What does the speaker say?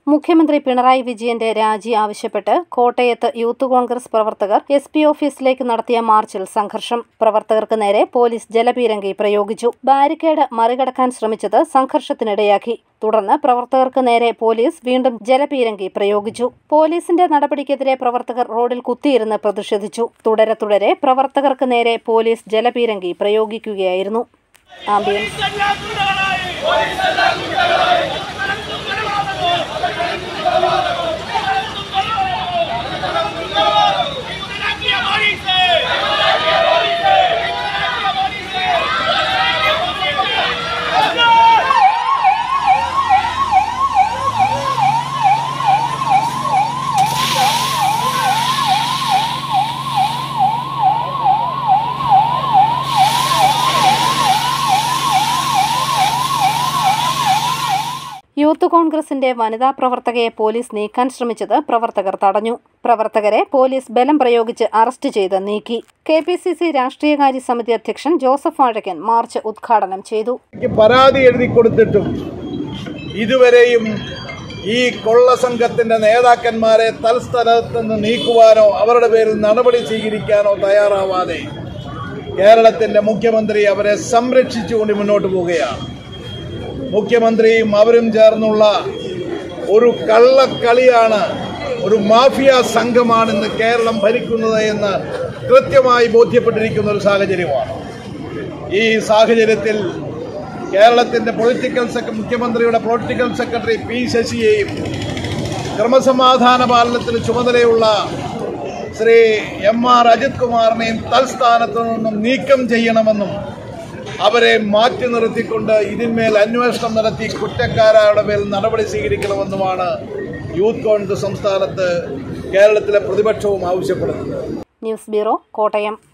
മുഖ്യമന്ത്രി പിണറായി വിജയന്റെ രാജി ആവശ്യപ്പെട്ട് കോട്ടയത്ത് യൂത്ത് കോൺഗ്രസ് പ്രവർത്തകർ SP ഓഫീസിലേക്ക് നടത്തിയ മാർച്ചിൽ സംഘർഷം. പ്രവർത്തകർക്ക് നേരെ പോലീസ് ജലപീരങ്കി പ്രയോഗിച്ചു. ബാരിക്കേഡ് മറികടക്കാൻ ശ്രമിച്ചത് സംഘർഷത്തിനിടയാക്കി. തുടർന്ന് പ്രവർത്തകർക്ക് നേരെ പോലീസ് വീണ്ടും ജലപീരങ്കി പ്രയോഗിച്ചു. പോലീസിന്റെ നടപടിക്കെതിരെ പ്രവർത്തകർ റോഡിൽ കുത്തിയിരുന്ന് പ്രതിഷേധിച്ചു. തുടരെ പ്രവർത്തകർക്ക് നേരെ പോലീസ് ജലപീരങ്കി പ്രയോഗിക്കുകയായിരുന്നു. ആംബിയൻസ് യൂത്ത് കോൺഗ്രസിന്റെ വനിതാ പ്രവർത്തകയെ പോലീസ് നീക്കാൻ ശ്രമിച്ചത് പ്രവർത്തകർ തടഞ്ഞു. പ്രവർത്തകരെ പോലീസ് ബലം പ്രയോഗിച്ച് അറസ്റ്റ് ചെയ്ത് നീക്കി. KPCC രാഷ്ട്രീയകാര്യ സമിതി അധ്യക്ഷൻ ജോസഫ് വാഴക്കൻ മാർച്ച് ഉദ്ഘാടനം ചെയ്തു. പരാതി എഴുതി കൊടുത്തിട്ടും ഇതുവരെയും ഈ കൊള്ള സംഘത്തിന്റെ നേതാക്കന്മാരെ തൽസ്ഥലത്ത് നിന്ന് നീക്കുവാനോ അവരുടെ പേരിൽ നടപടി സ്വീകരിക്കാനോ തയ്യാറാവാതെ കേരളത്തിന്റെ മുഖ്യമന്ത്രി അവരെ സംരക്ഷിച്ചുകൊണ്ട് മുന്നോട്ട് പോവുകയാണ്. മുഖ്യമന്ത്രിയും അവരും ചേർന്നുള്ള ഒരു കള്ളക്കളിയാണ്, ഒരു മാഫിയ സംഘമാണ് ഇന്ന് കേരളം ഭരിക്കുന്നത് എന്ന് കൃത്യമായി ബോധ്യപ്പെട്ടിരിക്കുന്ന ഒരു സാഹചര്യമാണ്. ഈ സാഹചര്യത്തിൽ കേരളത്തിന്റെ മുഖ്യമന്ത്രിയുടെ പൊളിറ്റിക്കൽ സെക്രട്ടറി P. ശശിയെയും ക്രമസമാധാന പാലനത്തിന് ചുമതലയുള്ള ശ്രീ MR അജിത് കുമാറിനെയും തൽസ്ഥാനത്തു നിന്നും നീക്കം ചെയ്യണമെന്നും അവരെ മാറ്റി നിർത്തിക്കൊണ്ട് ഇതിന്മേൽ അന്വേഷണം നടത്തി കുറ്റക്കാരുടെ മേൽ നടപടി സ്വീകരിക്കണമെന്നുമാണ് യൂത്ത് കോൺഗ്രസ് സംസ്ഥാനത്ത് കേരളത്തിലെ പ്രതിപക്ഷവും ആവശ്യപ്പെടുന്നത്. News bureau, Kottayam.